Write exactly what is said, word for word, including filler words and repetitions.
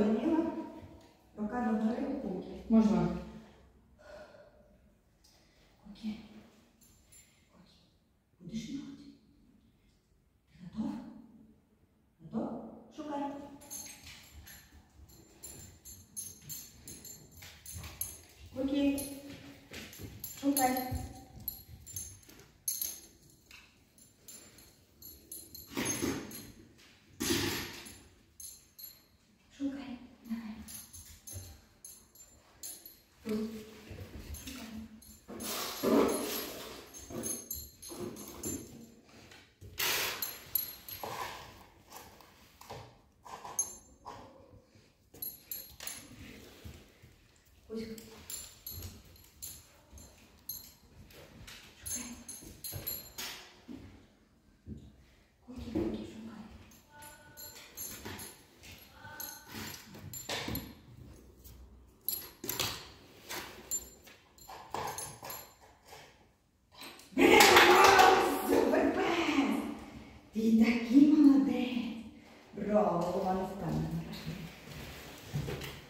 звольнила. Рука до гори, куки. Можна. Куки. Куки. Будеш нюхати? Ти готов? Готов? Шукай. Куки. Шукай. Шукай. Давай. Тут. Шукай. Кузька. Шукай. Куки, куки, шукай. Супер пес! Ти такий молодець! Браво, Іван Степанович.